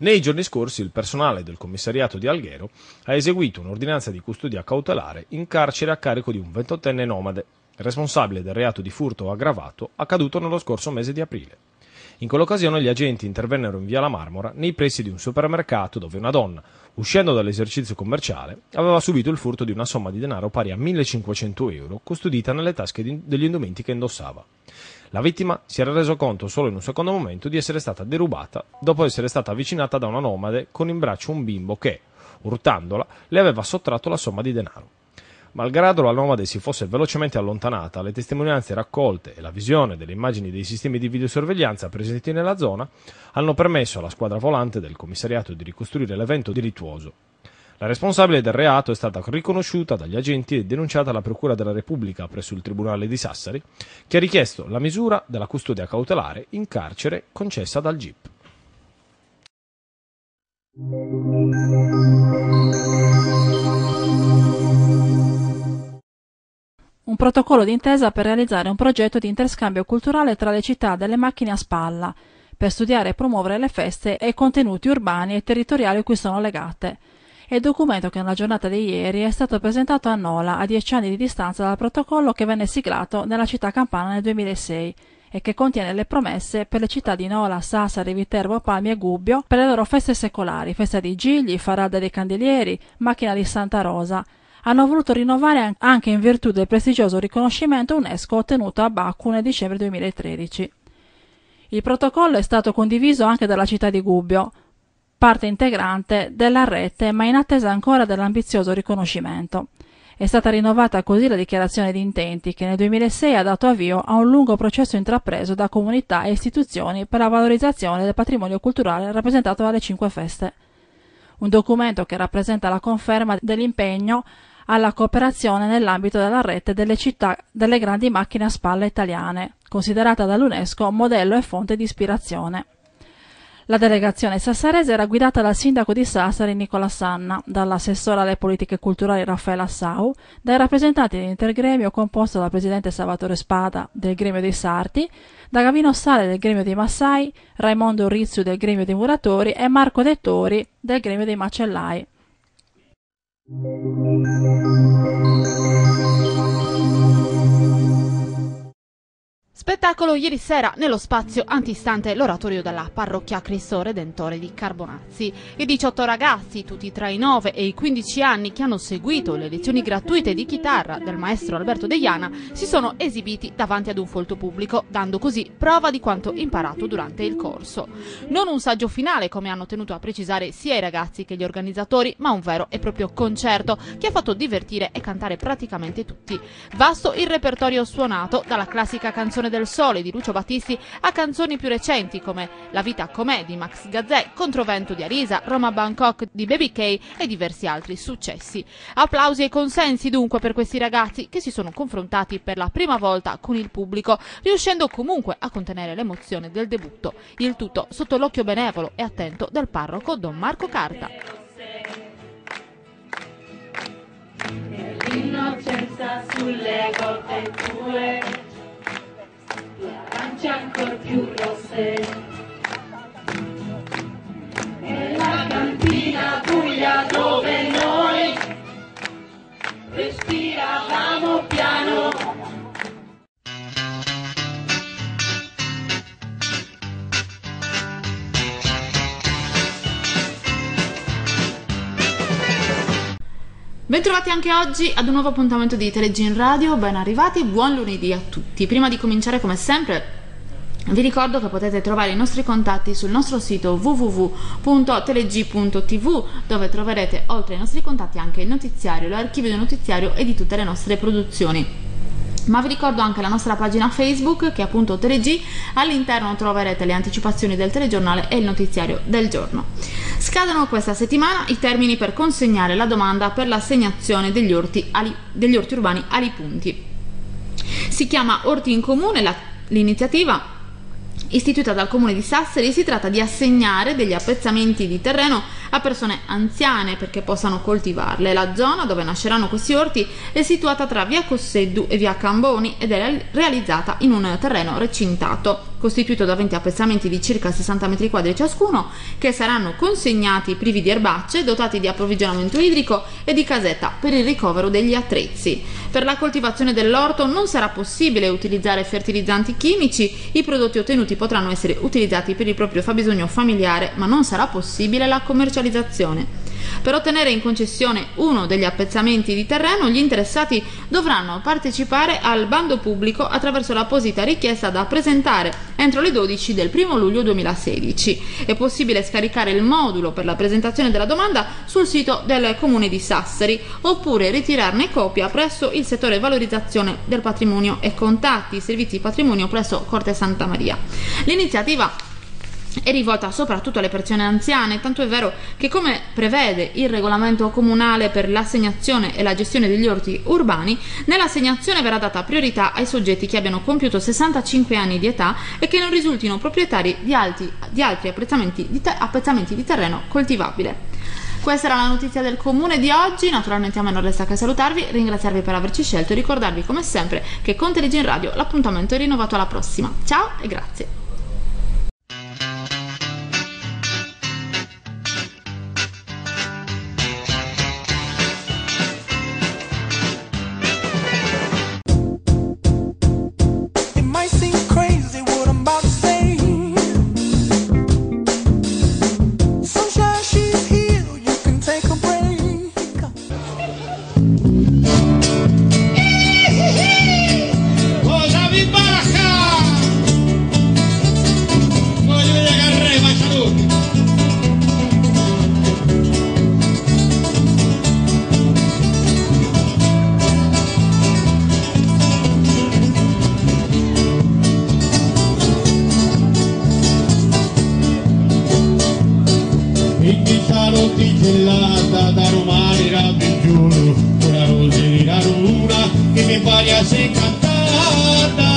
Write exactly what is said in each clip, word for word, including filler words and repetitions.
Nei giorni scorsi il personale del commissariato di Alghero ha eseguito un'ordinanza di custodia cautelare in carcere a carico di un ventottenne nomade, responsabile del reato di furto aggravato accaduto nello scorso mese di aprile. In quell'occasione gli agenti intervennero in via La Marmora nei pressi di un supermercato dove una donna, uscendo dall'esercizio commerciale, aveva subito il furto di una somma di denaro pari a millecinquecento euro custodita nelle tasche degli indumenti che indossava. La vittima si era reso conto solo in un secondo momento di essere stata derubata dopo essere stata avvicinata da una nomade con in braccio un bimbo che, urtandola, le aveva sottratto la somma di denaro. Malgrado la nomade si fosse velocemente allontanata, le testimonianze raccolte e la visione delle immagini dei sistemi di videosorveglianza presenti nella zona hanno permesso alla squadra volante del commissariato di ricostruire l'evento delittuoso. La responsabile del reato è stata riconosciuta dagli agenti e denunciata alla Procura della Repubblica presso il Tribunale di Sassari, che ha richiesto la misura della custodia cautelare in carcere concessa dal G I P. Un protocollo d'intesa per realizzare un progetto di interscambio culturale tra le città delle macchine a spalla, per studiare e promuovere le feste e i contenuti urbani e territoriali a cui sono legate. È il documento che nella giornata di ieri è stato presentato a Nola, a dieci anni di distanza dal protocollo che venne siglato nella città campana nel duemilasei e che contiene le promesse per le città di Nola, Sassari, Viterbo, Palmi e Gubbio per le loro feste secolari, festa di Gigli, Faralda dei Candelieri, Macchina di Santa Rosa. Hanno voluto rinnovare anche in virtù del prestigioso riconoscimento UNESCO ottenuto a Baku nel dicembre duemilatredici. Il protocollo è stato condiviso anche dalla città di Gubbio, parte integrante della rete ma in attesa ancora dell'ambizioso riconoscimento. È stata rinnovata così la dichiarazione di intenti che nel duemilasei ha dato avvio a un lungo processo intrapreso da comunità e istituzioni per la valorizzazione del patrimonio culturale rappresentato dalle cinque feste. Un documento che rappresenta la conferma dell'impegno alla cooperazione nell'ambito della rete delle città delle grandi macchine a spalla italiane, considerata dall'UNESCO modello e fonte di ispirazione. La delegazione sassarese era guidata dal sindaco di Sassari Nicola Sanna, dall'assessore alle politiche culturali Raffaella Sau, dai rappresentanti dell'intergremio composto dal presidente Salvatore Spada del gremio dei Sarti, da Gavino Sale del gremio dei Massai, Raimondo Rizzu del gremio dei Muratori e Marco Dettori del gremio dei Macellai. Spettacolo ieri sera nello spazio antistante l'oratorio della parrocchia Cristo Redentore di Carbonazzi. I diciotto ragazzi, tutti tra i nove e i quindici anni, che hanno seguito le lezioni gratuite di chitarra del maestro Alberto Deiana, si sono esibiti davanti ad un folto pubblico, dando così prova di quanto imparato durante il corso. Non un saggio finale, come hanno tenuto a precisare sia i ragazzi che gli organizzatori, ma un vero e proprio concerto che ha fatto divertire e cantare praticamente tutti. Vasto il repertorio suonato, dalla classica canzone del Sole di Lucio Battisti a canzoni più recenti come La vita com'è di Max Gazzè, Controvento di Arisa, Roma Bangkok di Baby K e diversi altri successi. Applausi e consensi dunque per questi ragazzi che si sono confrontati per la prima volta con il pubblico, riuscendo comunque a contenere l'emozione del debutto, il tutto sotto l'occhio benevolo e attento del parroco Don Marco Carta. L'innocenza sulle gote tue, ancor più rosse, e la cantina buia dove noi respiravamo piano. Bentrovati anche oggi ad un nuovo appuntamento di Telegin Radio, ben arrivati, buon lunedì a tutti. Prima di cominciare, come sempre, vi ricordo che potete trovare i nostri contatti sul nostro sito w w w punto teleg punto t v, dove troverete oltre ai nostri contatti anche il notiziario, l'archivio del notiziario e di tutte le nostre produzioni. Ma vi ricordo anche la nostra pagina Facebook, che è appunto Teleg. All'interno troverete le anticipazioni del telegiornale e il notiziario del giorno. Scadono questa settimana i termini per consegnare la domanda per l'assegnazione degli orti, ali, degli orti urbani ali punti. Si chiama Orti in Comune la, l'iniziativa istituita dal Comune di Sassari. Si tratta di assegnare degli appezzamenti di terreno a persone anziane perché possano coltivarle. La zona dove nasceranno questi orti è situata tra via Cosseddu e via Camboni ed è realizzata in un terreno recintato. costituito da venti appezzamenti di circa sessanta metri quadri ciascuno, che saranno consegnati privi di erbacce, dotati di approvvigionamento idrico e di casetta per il ricovero degli attrezzi. Per la coltivazione dell'orto non sarà possibile utilizzare fertilizzanti chimici, i prodotti ottenuti potranno essere utilizzati per il proprio fabbisogno familiare, ma non sarà possibile la commercializzazione. Per ottenere in concessione uno degli appezzamenti di terreno, gli interessati dovranno partecipare al bando pubblico attraverso l'apposita richiesta da presentare entro le dodici del primo luglio duemilasedici. È possibile scaricare il modulo per la presentazione della domanda sul sito del Comune di Sassari oppure ritirarne copia presso il settore valorizzazione del patrimonio e contatti servizi patrimonio presso Corte Santa Maria. L'iniziativa è rivolta soprattutto alle persone anziane, tanto è vero che, come prevede il regolamento comunale per l'assegnazione e la gestione degli orti urbani, nell'assegnazione verrà data priorità ai soggetti che abbiano compiuto sessantacinque anni di età e che non risultino proprietari di, alti, di altri appezzamenti di, te, appezzamenti di terreno coltivabile. Questa era la notizia del comune di oggi. Naturalmente a me non resta che salutarvi, ringraziarvi per averci scelto e ricordarvi come sempre che con Telegin Radio l'appuntamento è rinnovato alla prossima. Ciao e grazie. Gelata da romani rabbiggiuno, una rosina runa che mi pare se cantata.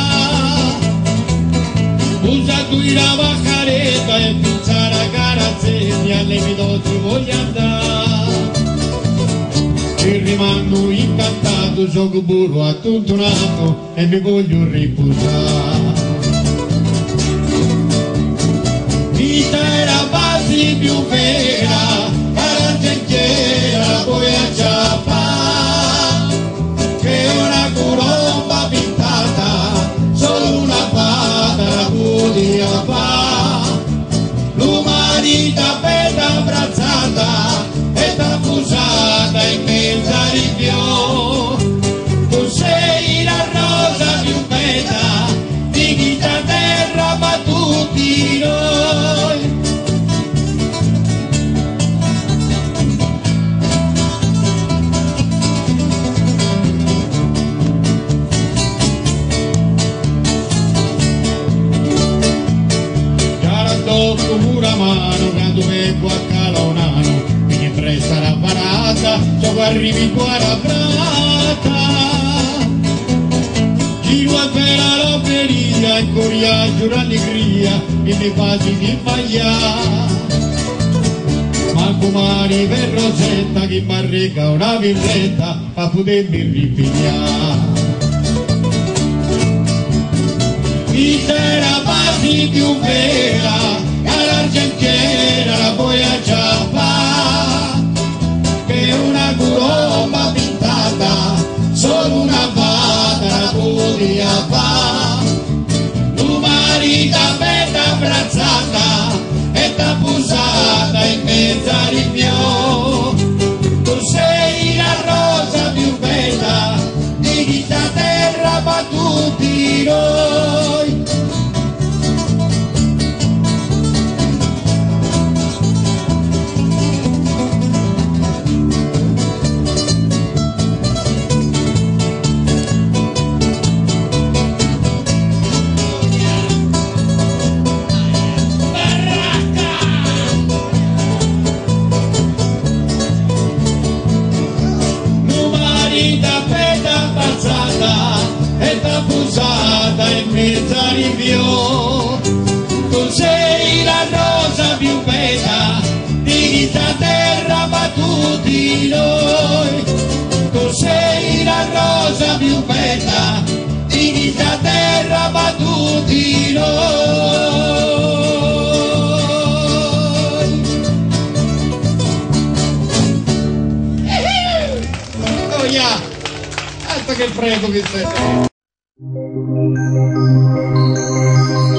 Usa tu la baccaretta e pinza la carazzetta, alle midozzi voglio andare. E rimango incantato, gioco burro a tutto un anno e mi voglio riposare. Vita era base più vera, la puoi acciappare, che una colomba pintata, solo una fata la podia fare. L'umanità bella abbracciata e t'affusata in mezzo a rifiò. Tu sei la rosa più bella di chi da terra ma tutti noi. Pura mano quando vengo a Calonano mi presta la parata so arrivi qua la brata giro a per la lotteria in coriaggio l'allegria e mi fasi di sbagliare manco mani per Rosetta che mi arrega una villetta a potermi ripigliare. Vita era base più vera, l'argentiera la puoi acciappare, che una colomba pintata, solo una fata la podia fare. L'umanità bella abbracciata e t'abbusata in mezzo a rifiò. Tu sei la rosa più bella di chi da terra ma tutti noi. E t'abbusata in mezzo a rifiò. Tu sei la rosa più bella di chi da terra ma tutti noi. Tu sei la rosa più bella di chi questa terra ma tutti noi. Oh yeah, altro che prego che sei.